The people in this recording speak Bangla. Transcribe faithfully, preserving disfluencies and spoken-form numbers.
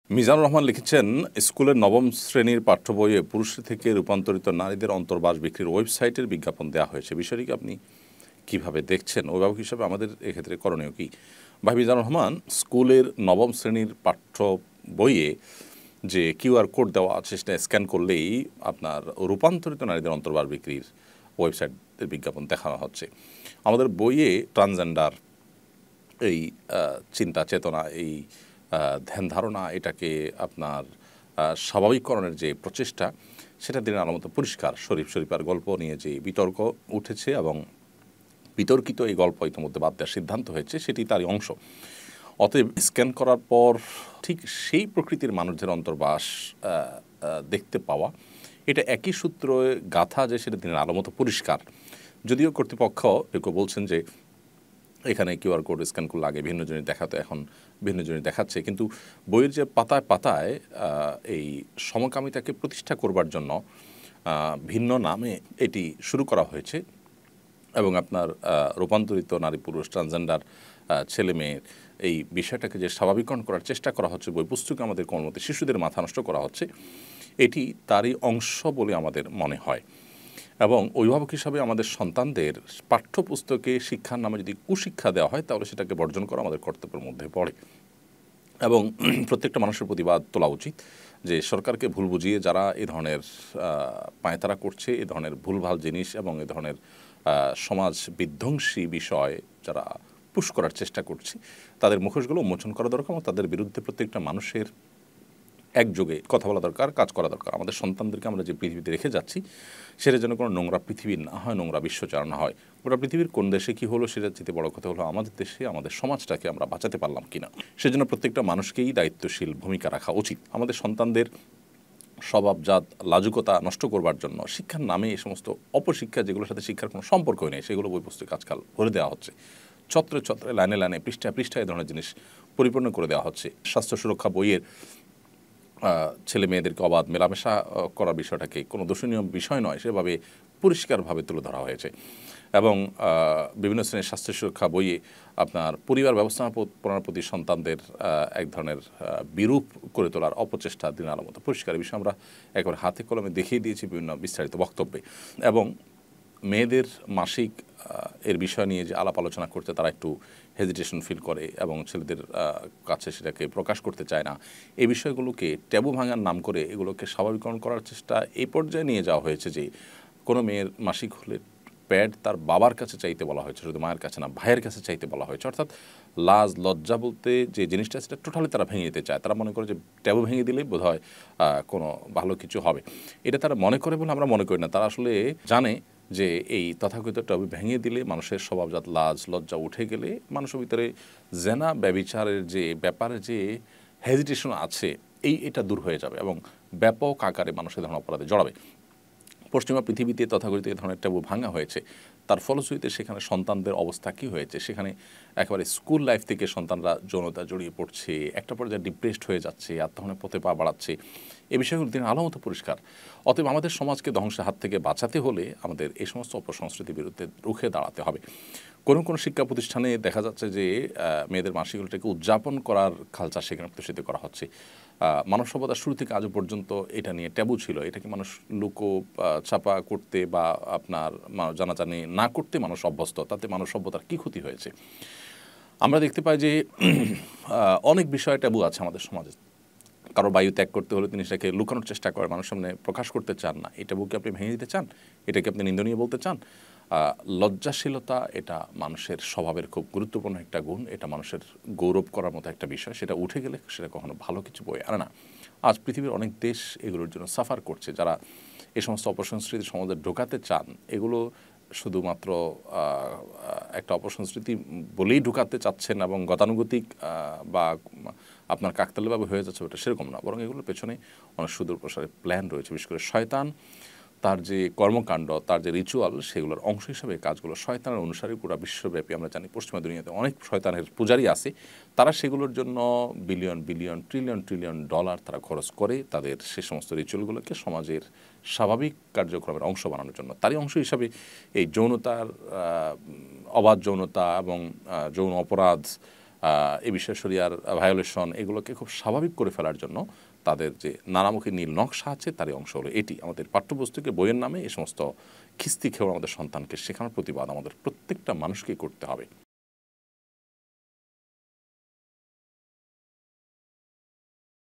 মিজানুর রহমান লিখেছেন, স্কুলের নবম শ্রেণীর পাঠ্য বইয়ে পুরুষ থেকে রূপান্তরিত নারীদের অন্তর্বাস বিক্রির ওয়েবসাইটের বিজ্ঞাপন দেওয়া হয়েছে। বিষয়টিকে আপনি কিভাবে দেখছেন? অভিভাবক হিসাবে আমাদের এক্ষেত্রে করণীয় কি? ভাই মিজানুর রহমান, স্কুলের নবম শ্রেণীর পাঠ্য বইয়ে যে কিউআর কোড দেওয়া আছে সেটা স্ক্যান করলেই আপনার রূপান্তরিত নারীদের অন্তর্বাস বিক্রির ওয়েবসাইটের বিজ্ঞাপন দেখানো হচ্ছে। আমাদের বইয়ে ট্রান্সজেন্ডার এই চিন্তা চেতনা, এই ধ্যান ধারণা, এটাকে আপনার স্বাভাবিককরণের যে প্রচেষ্টা, সেটা দিনের আলো মতো পরিষ্কার। শরীফ শরীফার গল্প নিয়ে যে বিতর্ক উঠেছে এবং বিতর্কিত এই গল্প ইতিমধ্যে বাদ দেওয়ার সিদ্ধান্ত হয়েছে, সেটি তারই অংশ। অতএব স্ক্যান করার পর ঠিক সেই প্রকৃতির মানুষদের অন্তর্বাস দেখতে পাওয়া, এটা একই সূত্র গাথা যে সেটা দিনের আলো মতো পরিষ্কার। যদিও কর্তৃপক্ষ কেউ বলছেন যে এখানে কিউআর কোড স্ক্যান করলে আগে ভিন্ন জিনিস দেখাতো, এখন ভিন্ন জিনিস দেখাচ্ছে, কিন্তু বইয়ের যে পাতায় পাতায় এই সমকামিতাকে প্রতিষ্ঠা করবার জন্য ভিন্ন নামে এটি শুরু করা হয়েছে এবং আপনার রূপান্তরিত নারী পুরুষ ট্রান্সজেন্ডার ছেলে মেয়ের এই বিষয়টাকে যে স্বাভাবিকরণ করার চেষ্টা করা হচ্ছে, বই পুস্তকে আমাদের কোনোমতে শিশুদের মাথা নষ্ট করা হচ্ছে, এটি তারই অংশ বলে আমাদের মনে হয়। এবং অভিভাবক হিসাবে আমাদের সন্তানদের পাঠ্যপুস্তকে শিক্ষার নামে যদি কুশিক্ষা দেওয়া হয়, তাহলে সেটাকে বর্জন করা আমাদের কর্তব্যের মধ্যে পড়ে। এবং প্রত্যেকটা মানুষের প্রতিবাদ তোলা উচিত যে সরকারকে ভুল বুঝিয়ে যারা এ ধরনের পায়তারা করছে, এ ধরনের ভুলভাল জিনিস এবং এ ধরনের সমাজ বিধ্বংসী বিষয় যারা পুশ করার চেষ্টা করছে, তাদের মুখোশগুলো উন্মোচন করা দরকার এবং তাদের বিরুদ্ধে প্রত্যেকটা মানুষের একযোগে কথা বলা দরকার, কাজ করা দরকার। আমাদের সন্তানদেরকে আমরা যে পৃথিবীতে রেখে যাচ্ছি, সেটা যেন কোনো নোংরা পৃথিবী না হয়, নোংরা বিশ্বচার না হয়। গোটা পৃথিবীর কোন দেশে কী হলো সেটা যেতে বড় কথা হলো আমাদের দেশে আমাদের সমাজটাকে আমরা বাঁচাতে পারলাম কিনা। সেজন্য প্রত্যেকটা মানুষকেই দায়িত্বশীল ভূমিকা রাখা উচিত। আমাদের সন্তানদের স্বভাবজাত লাজুকতা নষ্ট করবার জন্য শিক্ষার নামে এই সমস্ত অপশিক্ষা, যেগুলোর সাথে শিক্ষার কোনো সম্পর্কই নেই, সেগুলো বই পুস্তকে আজকাল ভরে দেওয়া হচ্ছে। ছত্রে ছত্রে, লাইনে লাইনে, পৃষ্ঠায় পৃষ্ঠায় এই ধরনের জিনিস পরিপূর্ণ করে দেওয়া হচ্ছে। স্বাস্থ্য সুরক্ষা বইয়ের ছেলে মেয়েদেরকে অবাধ মেলামেশা করার বিষয়টাকে কোনো দর্শনীয় বিষয় নয়, সেভাবে পরিষ্কারভাবে তুলে ধরা হয়েছে। এবং বিভিন্ন শ্রেণীর স্বাস্থ্য সুরক্ষা বইয়ে আপনার পরিবার ব্যবস্থাপনার প্রতি সন্তানদের এক ধরনের বিরূপ করে তোলার অপচেষ্টা দিনের আলো মতো পরিষ্কার। এই বিষয়ে আমরা একবার হাতে কলমে দেখিয়ে দিয়েছি বিভিন্ন বিস্তারিত বক্তব্যে। এবং মেয়েদের মাসিক এর বিষয় নিয়ে যে আলাপ আলোচনা করতে তারা একটু হেজিটেশন ফিল করে এবং ছেলেদের কাছে সেটাকে প্রকাশ করতে চায় না, এই বিষয়গুলোকে ট্যাবু ভাঙার নাম করে এগুলোকে স্বাভাবিকরণ করার চেষ্টা এই পর্যায়ে নিয়ে যাওয়া হয়েছে যে কোনো মেয়ের মাসিক হলে প্যাড তার বাবার কাছে চাইতে বলা হয়েছে, শুধু মায়ের কাছে না, ভাইয়ের কাছে চাইতে বলা হয়েছে। অর্থাৎ লাজ লজ্জা বলতে যে জিনিসটা, সেটা টোটালি তারা ভেঙে দিতে চায়। তারা মনে করে যে ট্যাবু ভেঙে দিলেই বোধ হয় কোনো ভালো কিছু হবে। এটা তারা মনে করে বলে আমরা মনে করি না। তারা আসলে জানে যে এই তথাকথিত ট্যাবু ভেঙে দিলে মানুষের স্বভাবজাত লাজ লজ্জা উঠে গেলে মানুষের ভিতরে জেনা ব্যভিচারের যে ব্যাপারে যে হেজিটেশন আছে, এই এটা দূর হয়ে যাবে এবং ব্যাপক আকারে মানুষের ধরনের অপরাধে জড়াবে। পশ্চিমা পৃথিবীতে তথাকথিত এই ধরনের ট্যাবু ভাঙা হয়েছে, তার ফলশ্রুতিতে সেখানে সন্তানদের অবস্থা কী হয়েছে, সেখানে একেবারে স্কুল লাইফ থেকে সন্তানরা যৌনতা জড়িয়ে পড়ছে, একটা পর্যায়ে ডিপ্রেসড হয়ে যাচ্ছে, আত্মহননের পথে পা বাড়াচ্ছে। এই বিষয়গুলো দিন আলো মতো পরিষ্কার। অতএব আমাদের সমাজকে ধ্বংসের হাত থেকে বাঁচাতে হলে আমাদের এই সমস্ত অপসংস্কৃতির বিরুদ্ধে রুখে দাঁড়াতে হবে। কোনো কোনো শিক্ষা প্রতিষ্ঠানে দেখা যাচ্ছে যে মেয়েদের মাসিকগুলোটাকে উদযাপন করার কালচার সেখানে প্রতিষ্ঠিত করা হচ্ছে। মানব সভ্যতার শুরু থেকে আজও পর্যন্ত এটা নিয়ে ট্যাবু ছিল। এটাকে মানুষ লুকো ছাপা করতে বা আপনার জানাজানি না করতে মানুষ অভ্যস্ত। তাতে মানব সভ্যতার কী ক্ষতি হয়েছে? আমরা দেখতে পাই যে অনেক বিষয় ট্যাবু আছে আমাদের সমাজে। কারো বায়ু ত্যাগ করতে হলে তিনি সেটাকে লুকানোর চেষ্টা করেন, মানুষের সামনে প্রকাশ করতে চান না। এটা বুকে আপনি ভেঙে দিতে চান, এটাকে আপনি নিন্দনীয় বলতে চান। লজ্জাশীলতা এটা মানুষের স্বভাবের খুব গুরুত্বপূর্ণ একটা গুণ, এটা মানুষের গৌরব করার মতো একটা বিষয়। সেটা উঠে গেলে সেটা কখনো ভালো কিছু বয়ে আনে না। আজ পৃথিবীর অনেক দেশ এগুলোর জন্য সাফার করছে। যারা এই সমস্ত অপসংস্কৃতি সমাজে ঢোকাতে চান, এগুলো শুধুমাত্র একটা অপসংস্কৃতি বলেই ঢুকাতে চাচ্ছেন এবং গতানুগতিক বা আপনার কাকতালীয়ভাবে হয়ে যাচ্ছে, ওটা সেরকম না, বরং এগুলোর পেছনে অনেক সুদূর প্রসারে প্ল্যান রয়েছে। বিশেষ করে শয়তান তার যে কর্মকাণ্ড, তার যে রিচুয়াল, সেগুলোর অংশ হিসাবে কাজগুলো শয়তানের অনুসারী পুরো বিশ্বব্যাপী। আমরা জানি পশ্চিমা দুনিয়াতে অনেক শয়তানের পূজারী আছে, তারা সেগুলোর জন্য billion billion trillion trillion dollar তারা খরচ করে তাদের সে সমস্ত রিচুয়ালগুলোকে সমাজের স্বাভাবিক কার্যক্রমের অংশ বানানোর জন্য। তারই অংশ হিসাবে এই যৌনতার অবাধ যৌনতা এবং যৌন অপরাধ এ বিষয়ে শরিয়ার ভায়োলেশন এগুলোকে খুব স্বাভাবিক করে ফেলার জন্য তাদের যে নানামুখী নীল নকশা আছে তারই অংশ হলো এটি। আমাদের পাঠ্যপুস্তকে বইয়ের নামে এই সমস্ত খিস্তি খেয়েও আমাদের সন্তানকে শেখানোর প্রতিবাদ আমাদের প্রত্যেকটা মানুষকেই করতে হবে।